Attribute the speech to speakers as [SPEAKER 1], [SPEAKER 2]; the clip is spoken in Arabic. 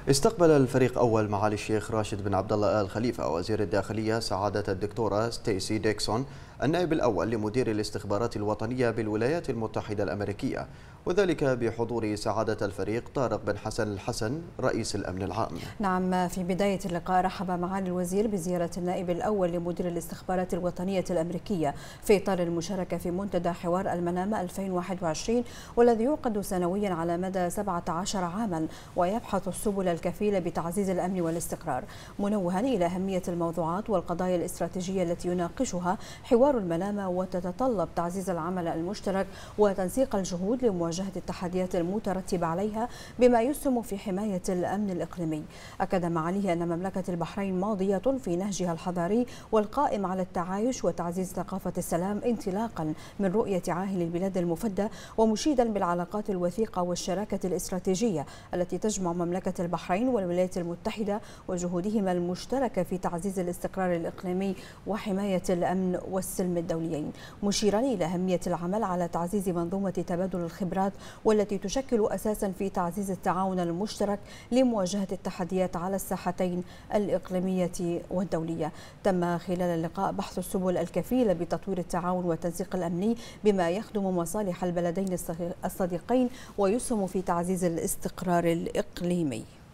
[SPEAKER 1] استقبل الفريق أول معالي الشيخ راشد بن عبد الله آل خليفة وزير الداخلية سعادة الدكتورة ستيسي ديكسون النائب الأول لمدير الاستخبارات الوطنية بالولايات المتحدة الأمريكية، وذلك بحضور سعادة الفريق طارق بن حسن الحسن رئيس الأمن العام.
[SPEAKER 2] نعم، في بداية اللقاء رحب معالي الوزير بزيارة النائب الأول لمدير الاستخبارات الوطنية الأمريكية في إطار المشاركة في منتدى حوار المنامة 2021 والذي يعقد سنويا على مدى 17 عاما ويبحث السبل الكفيلة بتعزيز الأمن والاستقرار، منوها إلى أهمية الموضوعات والقضايا الاستراتيجية التي يناقشها حوار المنامة، وتتطلب تعزيز العمل المشترك وتنسيق الجهود لمواجهة التحديات المترتبة عليها بما يسهم في حماية الأمن الإقليمي. أكد معاليه أن مملكة البحرين ماضية في نهجها الحضاري والقائم على التعايش وتعزيز ثقافة السلام انطلاقا من رؤية عاهل البلاد المفدى، ومشيدا بالعلاقات الوثيقة والشراكة الاستراتيجية التي تجمع مملكة البحرين والولايات المتحدة وجهودهما المشتركة في تعزيز الاستقرار الإقليمي وحماية الأمن والسلم الدوليين، مشيرا إلى أهمية العمل على تعزيز منظومة تبادل الخبرات والتي تشكل أساسا في تعزيز التعاون المشترك لمواجهة التحديات على الساحتين الإقليمية والدولية. تم خلال اللقاء بحث السبل الكفيلة بتطوير التعاون والتنسيق الأمني بما يخدم مصالح البلدين الصديقين ويسهم في تعزيز الاستقرار الإقليمي.